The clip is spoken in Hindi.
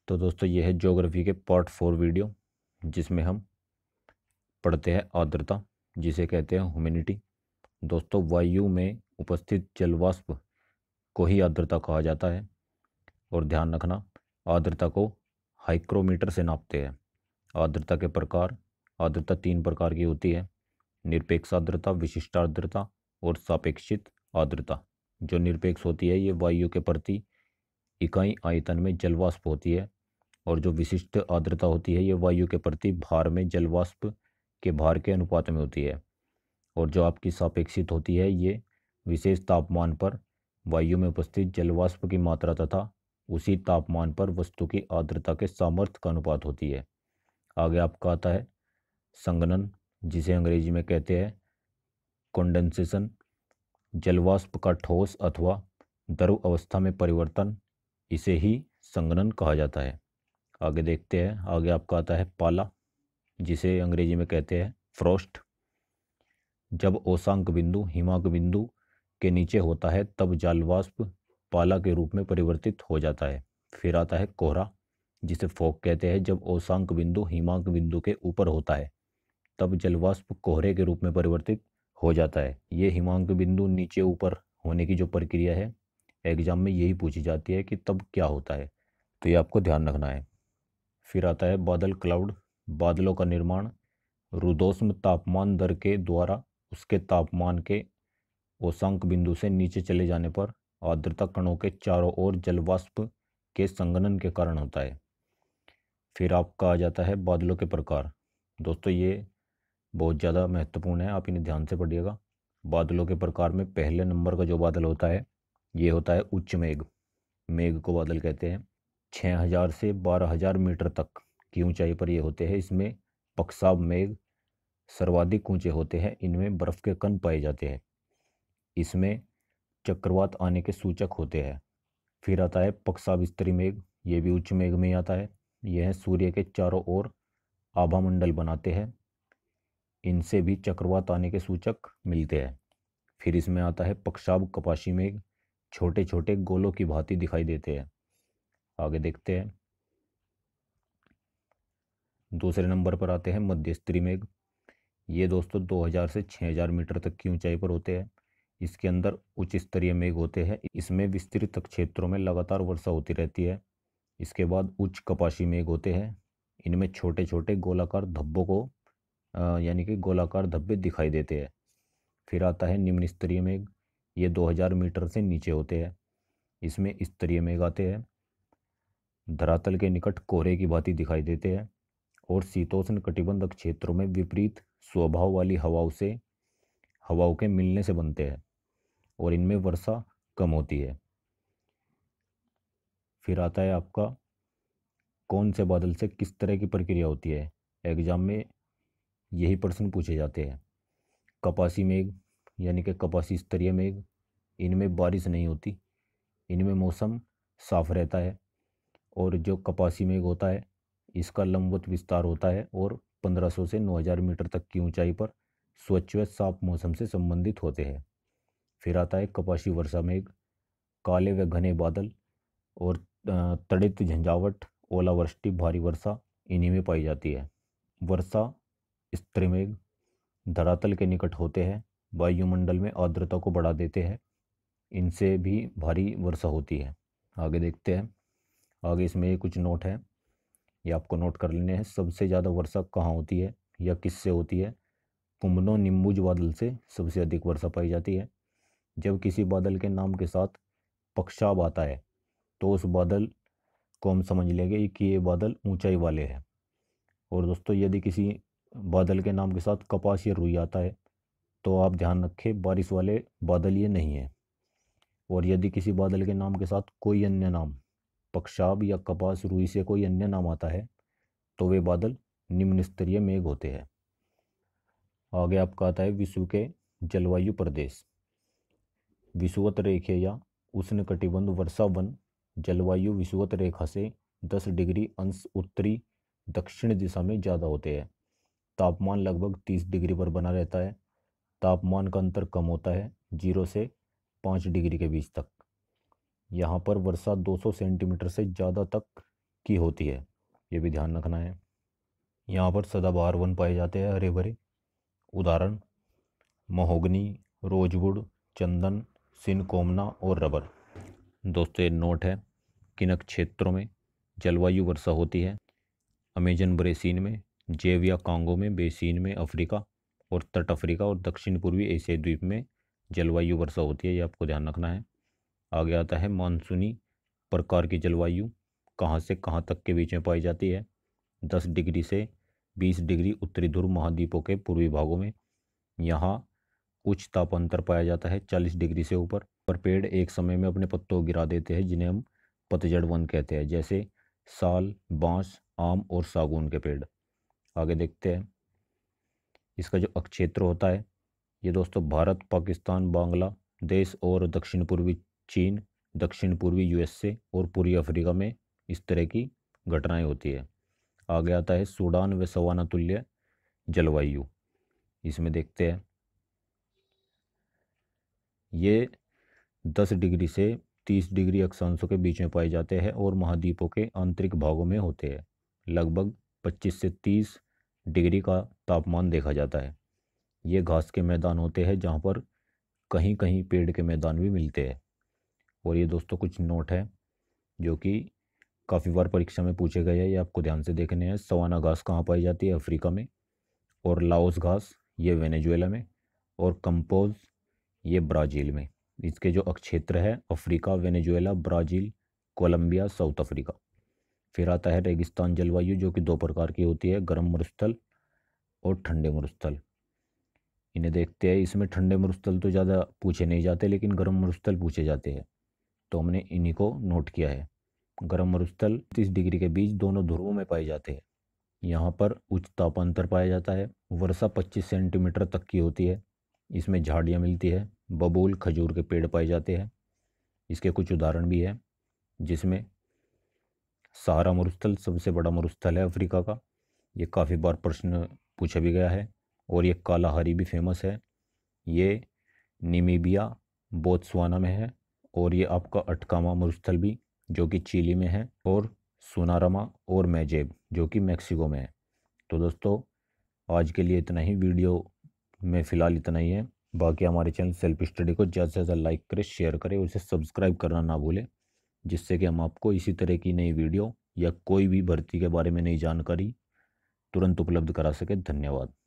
तो दोस्तों ये है ज्योग्राफी के पार्ट 4 वीडियो, जिसमें हम पढ़ते हैं आर्द्रता, जिसे कहते हैं ह्यूमिडिटी। दोस्तों वायु में उपस्थित जलवाष्प को ही आर्द्रता कहा जाता है। और ध्यान रखना, आर्द्रता को हाइग्रोमीटर से नापते हैं। आर्द्रता के प्रकार, आर्द्रता 3 प्रकार की होती है: निरपेक्ष आर्द्रता, विशिष्ट आर्द्रता और सापेक्षित आर्द्रता। जो निरपेक्ष होती है ये वायु के प्रति इकाई आयतन में जलवाष्प होती है, और जो विशिष्ट आर्द्रता होती है ये वायु के प्रति भार में जलवाष्प के भार के अनुपात में होती है। और जो आपकी सापेक्षित होती है ये विशेष तापमान पर वायु में उपस्थित जलवाष्प की मात्रा तथा उसी तापमान पर वस्तु की आर्द्रता के सामर्थ्य का अनुपात होती है। आगे आपका आता है संघनन, जिसे अंग्रेजी में कहते हैं कंडेंसेशन। जलवाष्प का ठोस अथवा द्रव अवस्था में परिवर्तन, इसे ही संघनन कहा जाता है। आगे देखते हैं, आगे आपका आता है पाला, जिसे अंग्रेजी में कहते हैं फ्रॉस्ट। जब औशांक बिंदु हिमांक बिंदु के नीचे होता है तब जलवाष्प पाला के रूप में परिवर्तित हो जाता है। फिर आता है कोहरा, जिसे फॉग कहते हैं। जब औशांक बिंदु हिमांक बिंदु के ऊपर होता है तब जलवाष्प कोहरे के रूप में परिवर्तित हो जाता है। ये हिमांक बिंदु नीचे ऊपर होने की जो प्रक्रिया है, एग्जाम में यही पूछी जाती है कि तब क्या होता है, तो ये आपको ध्यान रखना है। फिर आता है बादल, क्लाउड। बादलों का निर्माण रुद्धोष्म तापमान दर के द्वारा उसके तापमान के औशांक बिंदु से नीचे चले जाने पर आर्द्रता कणों के चारों ओर जलवाष्प के संघनन के कारण होता है। फिर आपका आ जाता है बादलों के प्रकार। दोस्तों ये बहुत ज़्यादा महत्वपूर्ण है, आप इन्हें ध्यान से पढ़िएगा। बादलों के प्रकार में पहले नंबर का जो बादल होता है ये होता है उच्च मेघ। मेघ को बादल कहते हैं। 6000 से 12000 मीटर तक की ऊंचाई पर ये होते हैं। इसमें पक्षाभ मेघ सर्वाधिक ऊंचे होते हैं। इनमें बर्फ के कण पाए जाते हैं। इसमें चक्रवात आने के सूचक होते हैं। फिर आता है पक्षाभिस्त्री मेघ, ये भी उच्च मेघ में आता है। यह सूर्य के चारों ओर आभामंडल बनाते हैं। इनसे भी चक्रवात आने के सूचक मिलते हैं। फिर इसमें आता है पक्षाभ कपाशी मेघ, छोटे छोटे गोलों की भांति दिखाई देते हैं। आगे देखते हैं, दूसरे नंबर पर आते हैं मध्यस्त्री मेघ। ये दोस्तों 2000 से 6000 मीटर तक की ऊंचाई पर होते हैं। इसके अंदर उच्च स्तरीय मेघ होते हैं। इसमें विस्तृत क्षेत्रों में लगातार वर्षा होती रहती है। इसके बाद उच्च कपाशी मेघ होते हैं। इनमें छोटे छोटे गोलाकार धब्बों को यानी कि गोलाकार धब्बे दिखाई देते हैं। फिर आता है निम्न स्तरीय मेघ। ये 2000 मीटर से नीचे होते हैं। इसमें स्तरीय मेघ आते हैं। धरातल के निकट कोहरे की भांति दिखाई देते हैं और शीतोष्ण कटिबंध क्षेत्रों में विपरीत स्वभाव वाली हवाओं के मिलने से बनते हैं और इनमें वर्षा कम होती है। फिर आता है आपका कौन से बादल से किस तरह की प्रक्रिया होती है। एग्जाम में यही प्रश्न पूछे जाते हैं। कपासी मेघ यानी कि कपासी स्तरीय मेघ, इनमें बारिश नहीं होती। इनमें मौसम साफ रहता है। और जो कपासी मेघ होता है इसका लंबवत विस्तार होता है और 1500 से 9000 मीटर तक की ऊंचाई पर स्वच्छ व साफ मौसम से संबंधित होते हैं। फिर आता है कपासी वर्षा मेघ, काले व घने बादल और तड़ित झंझावट, ओलावृष्टि, भारी वर्षा इन्हीं में पाई जाती है। वर्षा स्तरीय मेघ धरातल के निकट होते हैं, वायुमंडल में आर्द्रता को बढ़ा देते हैं। इनसे भी भारी वर्षा होती है। आगे देखते हैं, आगे इसमें कुछ नोट है, ये आपको नोट कर लेने हैं। सबसे ज़्यादा वर्षा कहाँ होती है या किससे होती है। कुंभनो निम्बुज बादल से सबसे अधिक वर्षा पाई जाती है। जब किसी बादल के नाम के साथ पक्षाभ आता है तो उस बादल को हम समझ लेंगे कि ये बादल ऊंचाई वाले हैं। और दोस्तों यदि किसी बादल के नाम के साथ कपास या रुई आता है तो आप ध्यान रखें बारिश वाले बादल ये नहीं है। और यदि किसी बादल के नाम के साथ कोई अन्य नाम, पक्षाभ या कपास रुई से कोई अन्य नाम आता है तो वे बादल निम्न स्तरीय मेघ होते हैं। आगे आपका आता है विश्व के जलवायु प्रदेश। विषुवत रेखा या उष्णकटिबंध वर्षा वन जलवायु विषुवत रेखा से 10 डिग्री अंश उत्तरी दक्षिण दिशा में ज़्यादा होते हैं। तापमान लगभग 30 डिग्री पर बना रहता है। तापमान का अंतर कम होता है 0 से 5 डिग्री के बीच तक। यहाँ पर वर्षा 200 सेंटीमीटर से ज़्यादा तक की होती है, ये भी ध्यान रखना है। यहाँ पर सदाबहार वन पाए जाते हैं हरे भरे, उदाहरण महोगनी, रोजवुड, चंदन, सिनकोमना और रबर। दोस्तों ये नोट है, किन क्षेत्रों में जलवायु वर्षा होती है। अमेजन बेसिन में, जेविया कांगो में, बेसिन में अफ्रीका और तट अफ्रीका और दक्षिण पूर्वी एशियाई द्वीप में जलवायु वर्षा होती है, ये आपको ध्यान रखना है। आगे आता है मानसूनी प्रकार की जलवायु कहाँ से कहाँ तक के बीच में पाई जाती है। 10 डिग्री से 20 डिग्री उत्तरी ध्रुव महाद्वीपों के पूर्वी भागों में। यहाँ उच्च तापांतर पाया जाता है 40 डिग्री से ऊपर। पर पेड़ एक समय में अपने पत्तों को गिरा देते हैं, जिन्हें हम पतझड़ वन कहते हैं, जैसे साल, बांस, आम और सागौन के पेड़। आगे देखते हैं इसका जो अक्षेत्र होता है, ये दोस्तों भारत, पाकिस्तान, बांग्लादेश और दक्षिण पूर्वी चीन, दक्षिण पूर्वी यूएसए और पूर्वी अफ्रीका में इस तरह की घटनाएं होती है। आगे आता है सूडान व सवाना तुल्य जलवायु। इसमें देखते हैं ये 10 डिग्री से 30 डिग्री अक्षांशों के बीच में पाए जाते हैं और महाद्वीपों के आंतरिक भागों में होते हैं। लगभग 25 से 30 डिग्री का तापमान देखा जाता है। ये घास के मैदान होते हैं, जहाँ पर कहीं कहीं पेड़ के मैदान भी मिलते हैं। और ये दोस्तों कुछ नोट है जो कि काफ़ी बार परीक्षा में पूछे गए हैं, ये आपको ध्यान से देखने हैं। सवाना घास कहाँ पाई जाती है? अफ्रीका में। और लाओस घास ये वेनेजुएला में। और कंपोज ये ब्राज़ील में। इसके जो अक्षेत्र है Africa, Venezuela, Brazil, Colombia, South Africa. फिर आता है रेगिस्तान जलवायु, जो कि 2 प्रकार की होती है, गर्म मरुस्थल और ठंडे मरुस्थल। इन्हें देखते हैं। इसमें ठंडे मरुस्थल तो ज़्यादा पूछे नहीं जाते, लेकिन गर्म मरुस्थल पूछे जाते हैं, तो हमने इन्हीं को नोट किया है। गर्म मरुस्थल 30 डिग्री के बीच दोनों ध्रुवों में पाए जाते हैं। यहाँ पर उच्च तापांतर पाया जाता है। वर्षा 25 सेंटीमीटर तक की होती है। इसमें झाड़ियाँ मिलती है, बबूल, खजूर के पेड़ पाए जाते हैं। इसके कुछ उदाहरण भी हैं, जिसमें सहारा मरुस्थल सबसे बड़ा मरुस्थल है अफ्रीका का, ये काफ़ी बार प्रश्न पूछा भी गया है। और ये कालाहारी भी फेमस है, ये नामीबिया, बोत्सवाना में है। और ये आपका अटकामा मरुस्थल भी, जो कि चिली में है। और सोनारामा और मेजेब, जो कि मैक्सिको में है। तो दोस्तों आज के लिए इतना ही, वीडियो में फ़िलहाल इतना ही है। बाकी हमारे चैनल सेल्फ स्टडी को ज़्यादा से ज़्यादा लाइक करें, शेयर करें और इसे सब्सक्राइब करना ना भूलें, जिससे कि हम आपको इसी तरह की नई वीडियो या कोई भी भर्ती के बारे में नई जानकारी तुरंत उपलब्ध करा सके। धन्यवाद।